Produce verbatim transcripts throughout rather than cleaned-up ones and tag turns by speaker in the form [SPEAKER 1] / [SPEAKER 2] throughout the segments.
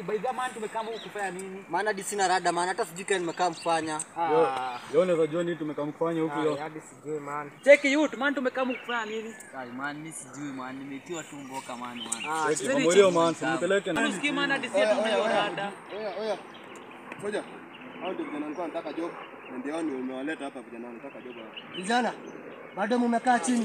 [SPEAKER 1] fiti. By the man tumekaa huku kufanya nini?
[SPEAKER 2] Maana hadi sina rada maana hata sijui kama nimekaa mfanya.
[SPEAKER 3] Ah. Yo unaweza jua nini tumekaa mfanya huku yo.
[SPEAKER 1] Hadi sijui man. Check youth man tumekaa huku kufanya nini?
[SPEAKER 2] Ai man mimi sijui man nimetiwa tu mboka man man.
[SPEAKER 1] Ah,
[SPEAKER 3] sasa morio man simpeleke na.
[SPEAKER 1] Usikie man hadi sisi tunayo rada.
[SPEAKER 4] Oya oya. Ngoja. Hao ndio vijana walikuwa wanataka job. Ndio ni umewaleta hapa vijana wanataka job hapa.
[SPEAKER 5] Vijana bado mmekaa chini.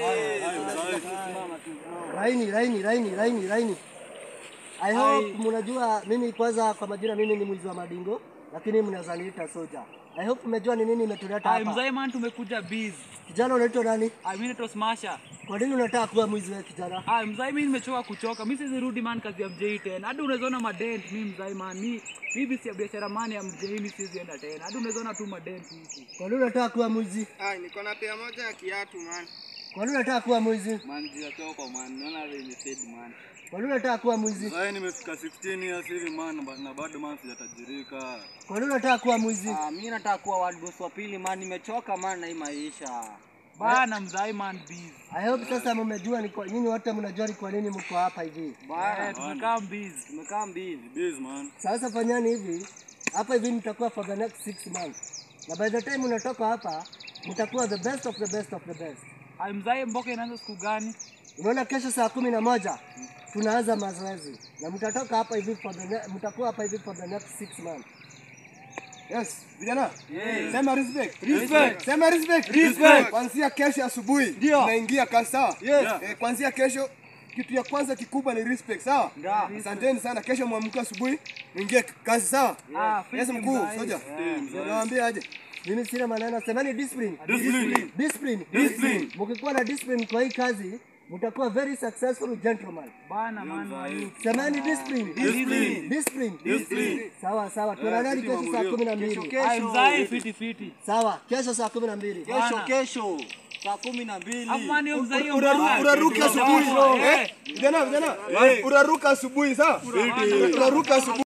[SPEAKER 5] Laini laini laini laini laini. I hope mnajua mimi kwanza kwa majina mimi ni mwizi wa madingo lakini mnaweza niita soja. I hope mmejua ni nini imetuleta hapa.
[SPEAKER 1] Ai mzee man tumekuja busy.
[SPEAKER 5] Kijana unaitwa nani?
[SPEAKER 1] Ai mimi naitwa Smasher.
[SPEAKER 5] Kwa nini unataka kuwa mwizi wewe kijana?
[SPEAKER 1] Ah mzee mimi nimechoka kuchoka. Mimi siwezi rudi man kazi ya mjei tena. Hadi unazoona madent mimi mzee man. Mimi mimi si biashara man ya mjei mimi siwezi enda tena. Hadi unazoona tu madent huku.
[SPEAKER 5] Kwa nini unataka kuwa mwizi?
[SPEAKER 4] Ah niko na pea moja ya kiatu man.
[SPEAKER 5] Kwa nini unataka kuwa mwizi?
[SPEAKER 2] Man ziatoka man. Naona vile imefed man.
[SPEAKER 5] Kwa nini unataka kuwa mwizi?
[SPEAKER 3] Sasa nimefika sixteen years hivi man na bado man sijatajirika.
[SPEAKER 5] Kwa nini unataka kuwa mwizi?
[SPEAKER 2] Ah mimi nataka kuwa world boss wa pili man nimechoka man na hii maisha.
[SPEAKER 1] Bana mzee man busy.
[SPEAKER 5] I hope sasa mmejua ni kwa nini wote mnajua ni kwa nini mko hapa hivi.
[SPEAKER 2] Bana
[SPEAKER 1] tumekaa busy.
[SPEAKER 2] tumekaa busy.
[SPEAKER 3] Busy man.
[SPEAKER 5] Sasa fanyani hivi, hapa hivi mtakuwa for the next six months. Na by the time unatoka hapa, mtakuwa the best of the best of the best.
[SPEAKER 1] Ai mzee mboka inaanza siku gani?
[SPEAKER 5] Unaona kesho saa kumi na moja tunaanza mazoezi. Na mtatoka hapa hivi for the mtakuwa hapa hivi for the next six months.
[SPEAKER 4] Yes, vijana.
[SPEAKER 1] Yes.
[SPEAKER 4] Sema respect.
[SPEAKER 1] Respect.
[SPEAKER 4] Sema respect.
[SPEAKER 1] Respect.
[SPEAKER 4] Kuanzia kesho asubuhi tunaingia kazi sawa?
[SPEAKER 1] Yes.
[SPEAKER 4] Eh, kuanzia kesho kitu ya kwanza kikubwa ni respect sawa? Asanteni sana. Kesho muamke asubuhi muingie kazi sawa?
[SPEAKER 1] Ah,
[SPEAKER 4] Yes mkuu, soja. Nawaambia aje.
[SPEAKER 5] Mimi sina maneno, semeni discipline.
[SPEAKER 3] Discipline.
[SPEAKER 5] Discipline.
[SPEAKER 3] Discipline.
[SPEAKER 5] Mkikuwa na discipline kwa hii kazi, mtakuwa very successful gentleman.
[SPEAKER 1] Bana man.
[SPEAKER 5] Semeni discipline.
[SPEAKER 3] Discipline.
[SPEAKER 5] Discipline.
[SPEAKER 3] Discipline.
[SPEAKER 5] Sawa sawa. Tunaanza kesho saa kumi na mbili.
[SPEAKER 1] Ai mzee fiti fiti.
[SPEAKER 5] Sawa, kesho saa kumi na mbili.
[SPEAKER 2] Kesho kesho saa kumi na mbili.
[SPEAKER 1] Amani mzee
[SPEAKER 4] Uraruka asubuhi. Eh? Vijana vijana. Uraruka asubuhi sawa? Uraruka asubuhi.